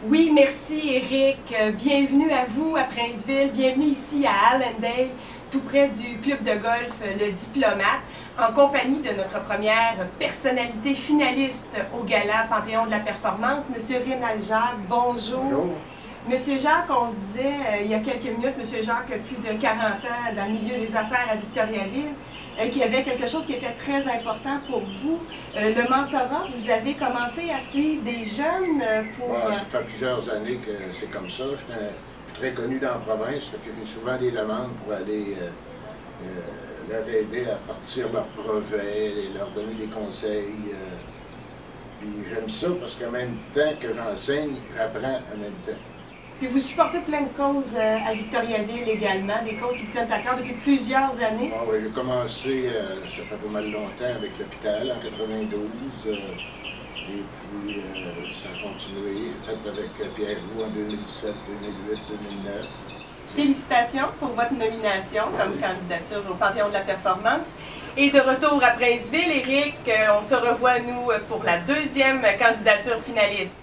Oui, merci Éric. Bienvenue à vous à Princeville, bienvenue ici à Allendale, tout près du club de golf Le Diplomate, en compagnie de notre première personnalité finaliste au gala Panthéon de la Performance, Monsieur Rénal Jacques. Bonjour. Bonjour. Monsieur Jacques, on se disait il y a quelques minutes, Monsieur Jacques a plus de 40 ans dans le milieu des affaires à Victoriaville, qu'il y avait quelque chose qui était très important pour vous. Le mentorat, vous avez commencé à suivre des jeunes pour... Ça fait plusieurs années que c'est comme ça. Je suis très connu dans la province, fait que j'ai souvent des demandes pour aller leur aider à partir leur projet, leur donner des conseils. Puis j'aime ça parce qu'en même temps que j'enseigne, j'apprends en même temps. Puis vous supportez plein de causes à Victoriaville également, des causes qui vous tiennent à cœur depuis plusieurs années. Ah oui, j'ai commencé, ça fait pas mal longtemps, avec l'hôpital en 92. Et puis ça a continué. J'ai fait avec Pierre Roux en 2017, 2008, 2009. Félicitations pour votre nomination comme candidature au Panthéon de la Performance. Et de retour à Princeville, Éric, on se revoit, nous, pour la deuxième candidature finaliste.